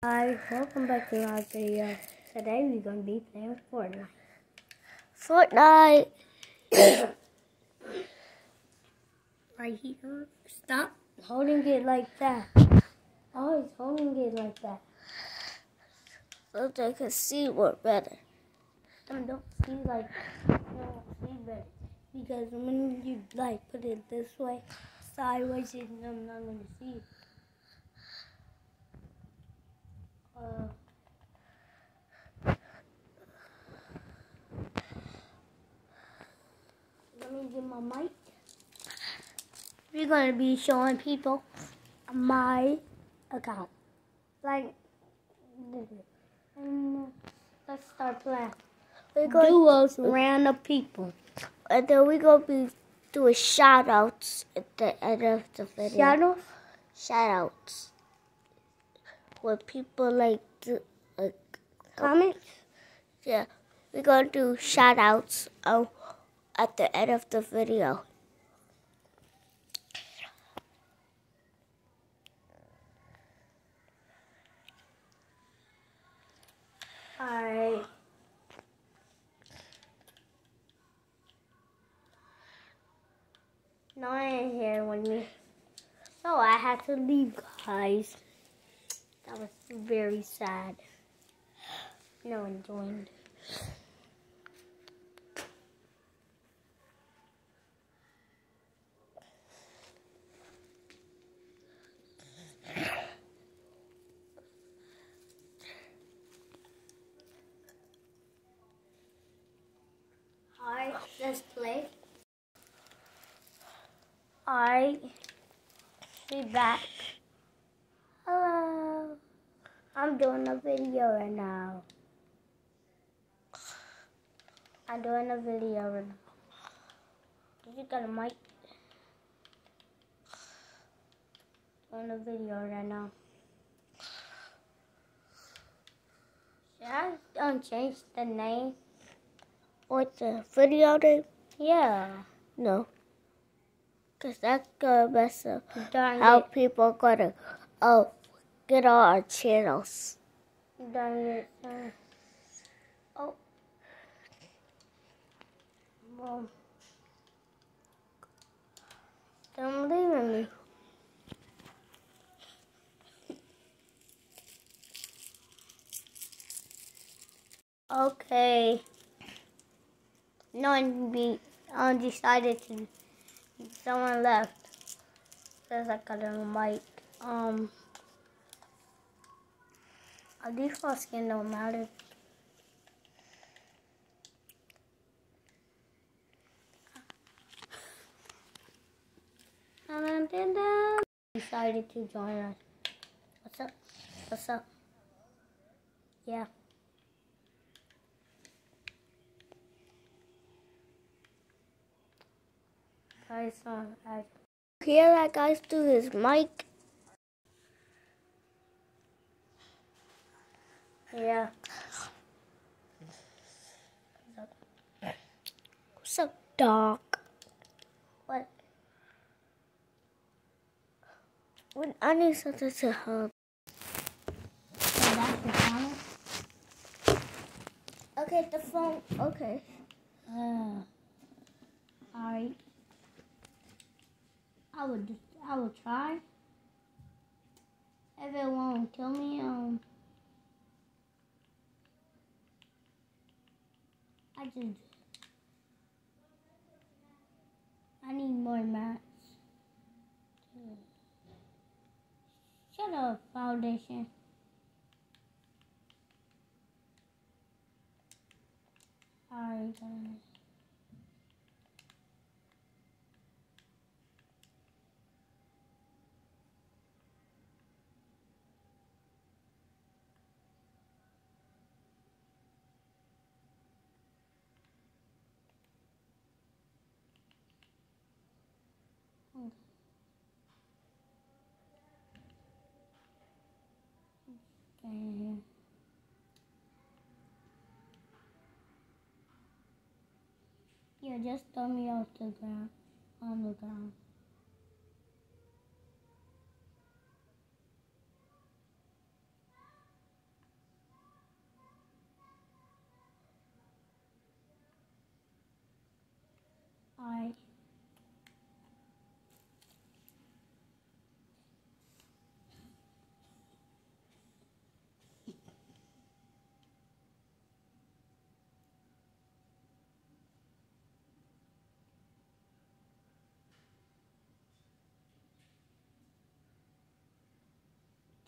Hi, welcome back to our video. Today we're going to be playing Fortnite. Fortnite! Right here. Stop holding it like that. Always holding it like that. So they can see more better. Don't see like, don't see better. Because when you put it this way, sideways, I'm not going to see it. Let me get my mic. We're going to be showing people my account. And let's start playing. We're going Duos, random people. And then we're going to be doing shout-outs at the end of the video. Shadows? Shout-outs. When people Comments? Yeah, we're going to do shout-outs at the end of the video. Alright. No one is here with me. So I had to leave, guys. That was very sad. No one joined. Alright, let's play. Alright, be back. Hello. I'm doing a video right now. I'm doing a video right now. Did you got a mic? Doing a video right now. Should I change the name? What's the video name? Yeah. No. Because that's going to mess up Darn how it. people are going to get on our channels. Darn it. Oh. Well. Don't leave me. Okay. No one decided to. Someone left. Says I got a mic. Our default skin don't matter. Decided to join us. What's up? What's up? Yeah. Guys, Hear that guy's do his mic? yeah. What's up, dog? What? I need something to help. That's the phone? Okay, the phone. Okay. Alright. I would try. If it won't kill me, I need more mats. Shut up, foundation. Alright, guys. Okay. Yeah, just throw me off the ground, on the ground.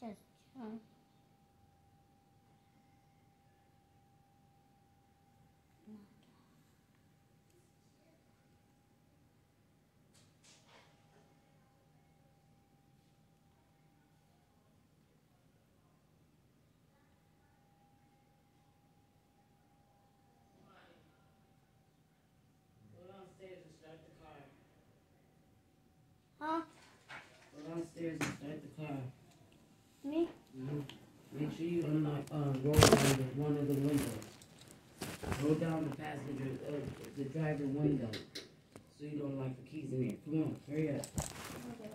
Just chilling. Go downstairs and start the car. Huh? Go downstairs and start the car. Me? Make sure you unlock, roll down one of the windows. Roll down the passenger, the driver window, so you don't lock the keys in there. Come on, hurry up. Okay.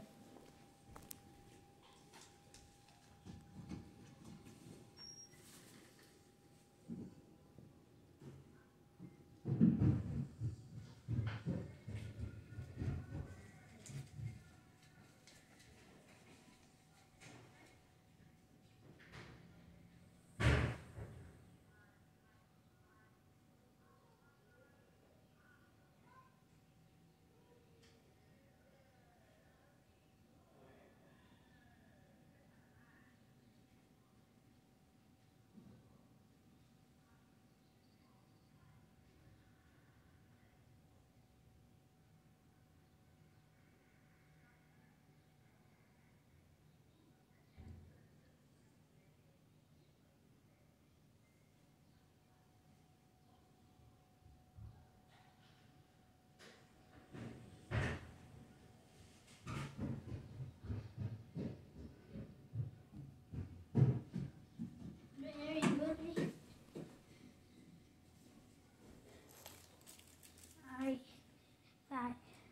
Bye.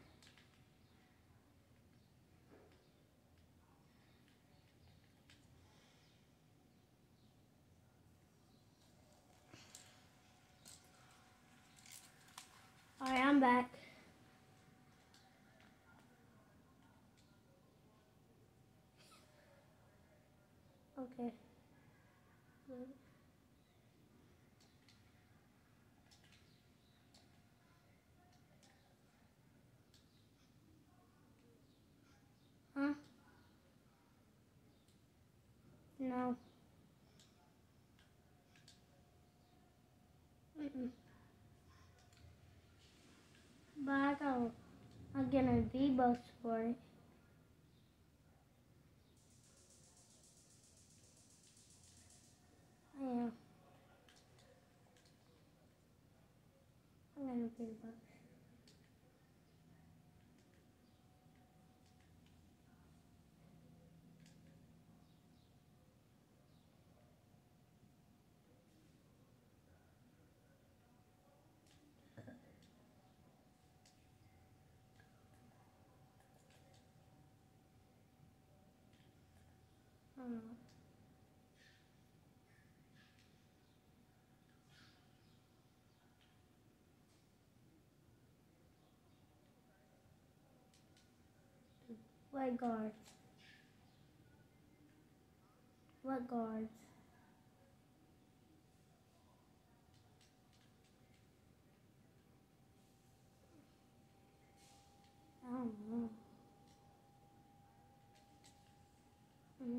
Alright, I'm back. Okay. Good. Huh? No. Mm-mm. But I'll get a V-Bucks for it. Yeah. I'm gonna V-Bucks. I don't know. What guards? What guards? I don't know. Mm-hmm.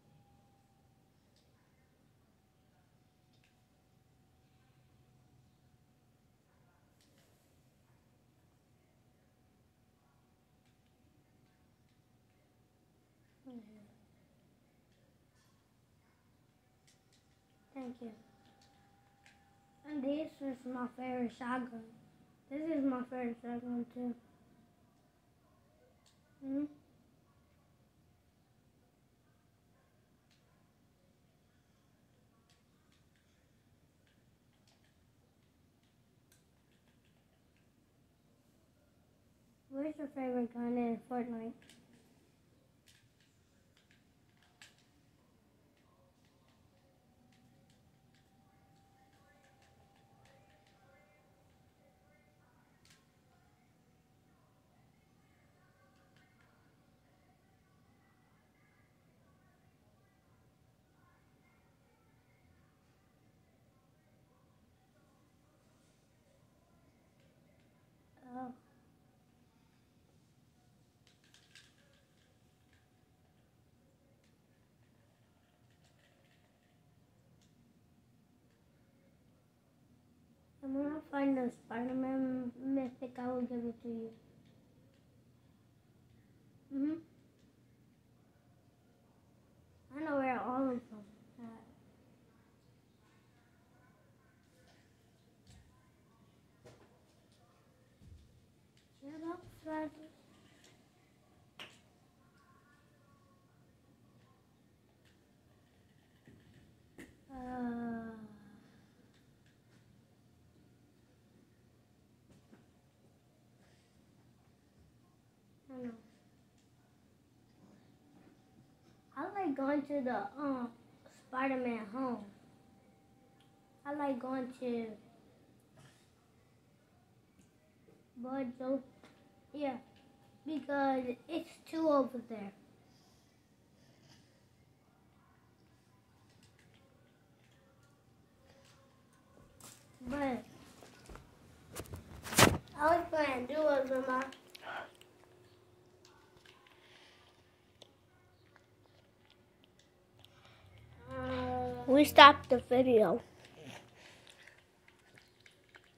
Thank you. And this is my favorite shotgun. This is my favorite shotgun too. Hmm. What's your favorite gun in Fortnite? Oh, When I find the Spider-Man mythic, I will give it to you. I know where all of them are. Shut up, Spider. I don't know. I like going to the Spider-Man home. I like going to Bud's, yeah, because it's two over there. But I was playing duos with my. We stopped the video.